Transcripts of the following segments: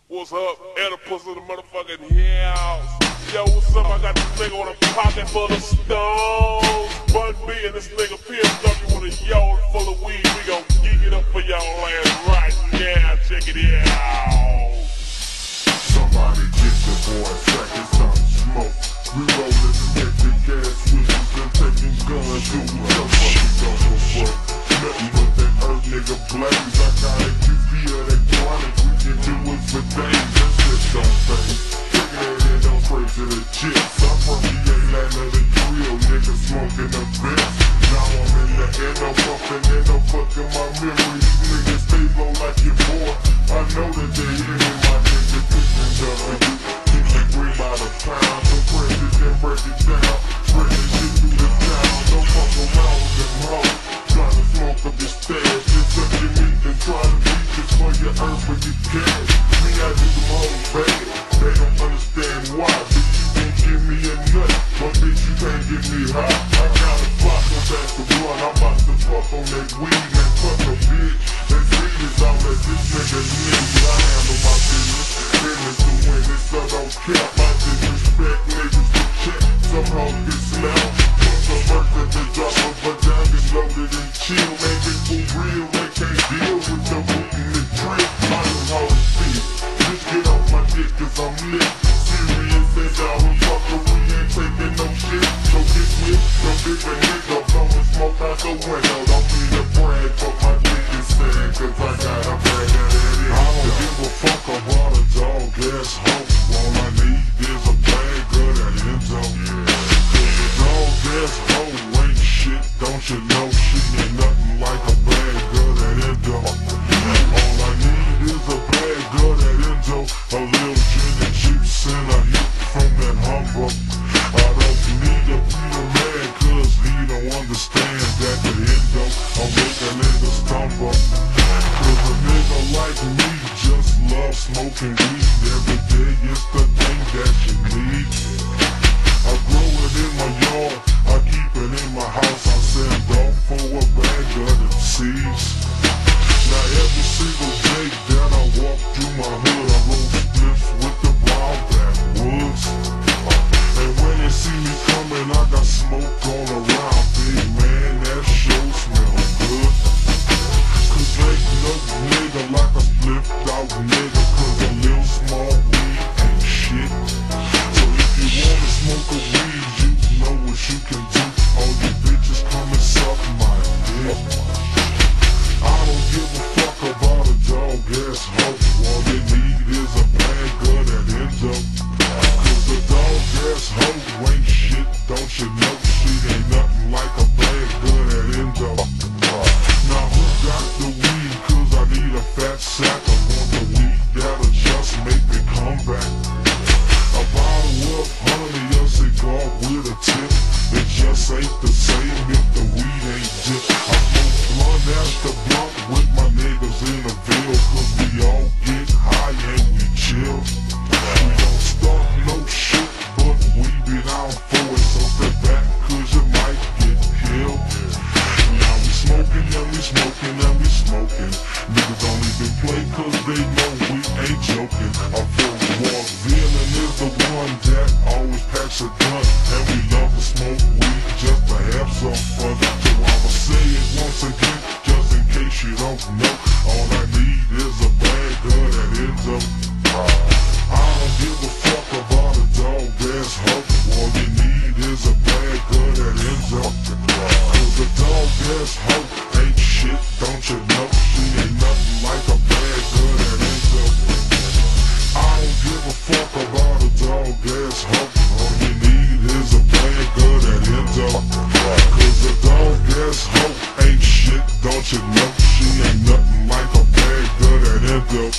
What's up? Oedipus in the motherfucking house. Yo, what's up? I got this nigga with a pocket full of stones. Bun B and this nigga PSW with a yard full of weed. We gon' geek it up for y'all ass right now. Check it out. Somebody get the boy a second, some smoke. We rollin' the hectic gas switches and taking guns. Do what the fuck we gon' fuck? Nothing but that earth nigga blaze. I got a QP of that chronic. We can do it for days. That shit don't phase. Take that in, don't pray to the chips. I'm from the land of the drill. Niggas smoking the best. Now I'm in the endo, bumping endo, fucking my memory. These niggas stay low like your boy. I know that they hear me, my nigga. Pushing W. Keep the green by the pound. So press it, then break it down. Spread this shit through the town. Don't fuck around with them hoes. Trying to smoke up your stash. Just up your meat and try to beat this for your earth when you can. Me, I do them hoes bad. They don't understand why. Bitch, you can't give me a nut. But bitch, you can't get me high. I got a block on back the blunt. I'm about to fuck on that weed. Man, fuck a bitch. That weed is all that this nigga needs. I handle my business. Business to win this, so don't care. My disrespect niggas to check. Some hoes get slapped. Put some work at the drop of a dime. Get loaded and chill. Man, they for real. They can't deal with the boot and the drip. I just hold it still. Just get off my dick cause I'm lit. Serious and down with fuckery. Ain't taking no shit. So get with the bigger nigga. Blowing smoke out the window. Don't need a brag, but my dick is sad. Cause I got a brag at it. I don't give a fuck about a dog ass hoe. All I need is a bag of that indo. Cause a dog ass hoe ain't shit. Don't you know she ain't nothing like a bag of that indo. All I need is a bag of that indo. A little gin and juice and a hit from that humble. I don't need a Peter man cause he don't understand that the indo I'll make a nigga stumble. Cause a nigga like me just love smoking weed. Every day it's the thing that you need. I grow it in my yard, I keep it in my house. I send off for a bag of them seeds. Now every single day that I walk through my hood, I roll spliffs with the brown backwoods. And when they see me coming, I got smoke all around. Big man, that sure smells good. Cause ain't no nigga like a spliffed out nigga. Cause a little small weed ain't shit. So if you wanna smoke a weed, you know what you can do. All you bitches come and suck my dick. I don't give a fuck about a dog ass hoe. All they need is a bag of that indo. Cause a dog ass hoe ain't shit, don't you know? She ain't nothing like a bag of that indo. Now who got the weed? Cause I need a fat sack. I want the weed that'll just make me come back. A bottle of honey, a cigar with a tip. It just ain't the same if the weed ain't dip. I smoke blunt after blunt with my niggas in the Ville. Cause we all get high and we chill. We don't start no shit, but we be down for it. So step back cause you might get killed. Now we smoking and we smoking and we smoking. Niggas don't even play cause they know we ain't joking. Our first war villain is the one that always packs a gun. And we love to smoke weed just to have some fun. So I'ma say it once again, just in case you don't know. All I need is a bag of that indo. I don't give a fuck about a dog ass hoe. All you need is a bag of that indo. Cause a dog ass hoe ain't shit, don't you know? She ain't nothing like a bag of that indo. I don't give a fuck about a dog ass hoe. All you need is a bag of that indo. Cause a dog ass hoe ain't shit, don't you know? She ain't nothing like a bag of that indo.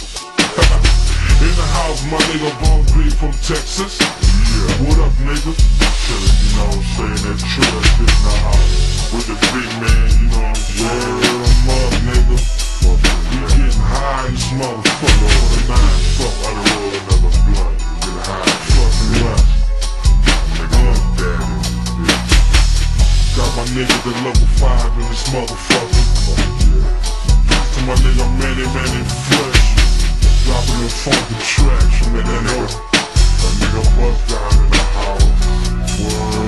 In the house, my nigga Don Blvd from Texas. Yeah, what up, nigga? Chillin', you know what I'm saying? That trailer shit in the house with the big man, you know what I'm saying? Word em up, nigga. We getting high in this motherfucker. Fuck, I done roll another blunt. Get high, fucking what? Nigga, daddy. Yeah. Got my niggas at level 5 in this motherfucker. To my nigga Manny Fresh. dropping them funky tracks from that nigga bust down in the house. Word.